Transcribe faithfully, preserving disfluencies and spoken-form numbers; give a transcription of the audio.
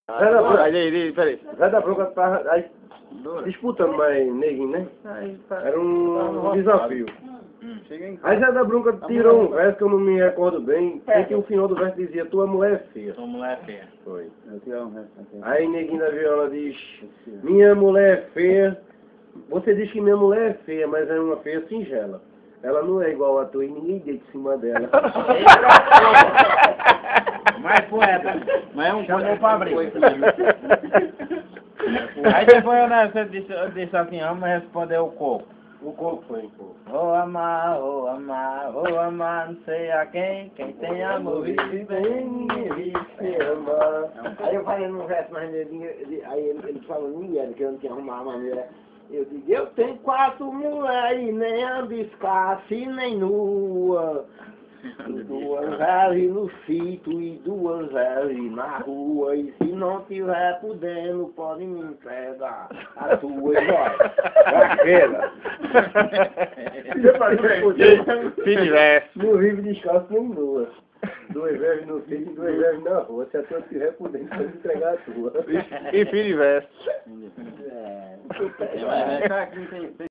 Vai dar bronca. Aí, aí, peraí. Vai dar bronca pra... Aí, disputando mais neguinho, né? Era um desafio. Aí já da bronca tirou um verso que eu não me recordo bem. Sei que o final do verso dizia, tua mulher é feia. Tua mulher é feia. Foi. Aí neguinho da viola diz, minha mulher é feia. Você diz que minha mulher é feia, mas é uma feia singela. Ela não é igual a tua e ninguém deita em cima dela. Mas poeta, mas é um chamou pra abrir. Aí depois eu, né, você disse, eu disse assim, vamos responder o coco. O coco foi, pô. Vou amar, vou amar, vou amar, não sei a quem, quem tem amor vive bem, ninguém vive sem amar. Aí eu falei num verso mais neguinho, aí ele, ele falou, ninguém, que eu não tinha arrumado uma mulher. Eu digo, eu tenho quatro mulheres, nem ambiscasse, nem nua. Duas ali no sítio e duas ali na rua. E se não tiver podendo, pode me entregar a tua história. Aquela. Não vive descalço nem nua. Duas vezes no sítio e duas vezes na rua. Se a tua tiver podendo, pode entregar a tua. E filho e verso. É. É, mas é, cara, que não tem...